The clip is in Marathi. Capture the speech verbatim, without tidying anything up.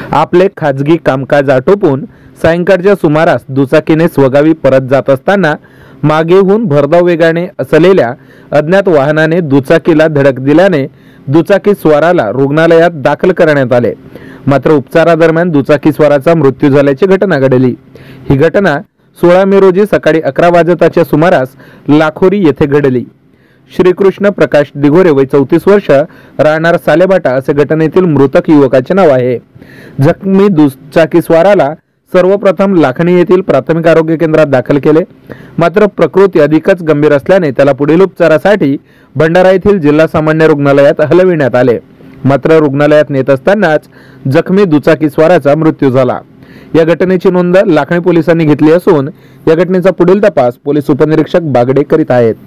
आपले खाजगी कामकाज आटोपून सायंकाळच्या सुमारास दुचाकीने स्वगावी परत जात असताना मागेहून भरधाव वेगाने असलेल्या अज्ञात वाहनाने दुचाकीला धडक दिल्याने दुचाकी स्वाराला रुग्णालयात दाखल करण्यात आले। मात्र उपचारादरम्यान दुचाकी स्वाराचा मृत्यू झाल्याची घटना घडली। ही घटना सोळा मे रोजी सकाळी अकरा वाजताच्या सुमारास लाखोरी येथे घडली। श्रीकृष्ण प्रकाश दिघोरे वय चौतीस वर्ष राहणार सालेबाटा असे घटनेतील मृतक युवकाचे नाव आहे। जखमी दुचाकी स्वाराला सर्वप्रथम लाखणी येथील प्राथमिक आरोग्य केंद्रात दाखल केले। मात्र प्रकृती अधिकच गंभीर असल्याने त्याला पुढील उपचारासाठी भंडारा येथील जिल्हा सामान्य रुग्णालयात हलविण्यात आले। मात्र रुग्णालयात नेत असतानाच जखमी दुचाकी स्वाराचा मृत्यू झाला। या घटनेची नोंद लाखणी पोलिसांनी घेतली असून या घटनेचा पुढील तपास पोलीस उपनिरीक्षक बागडे करीत आहेत।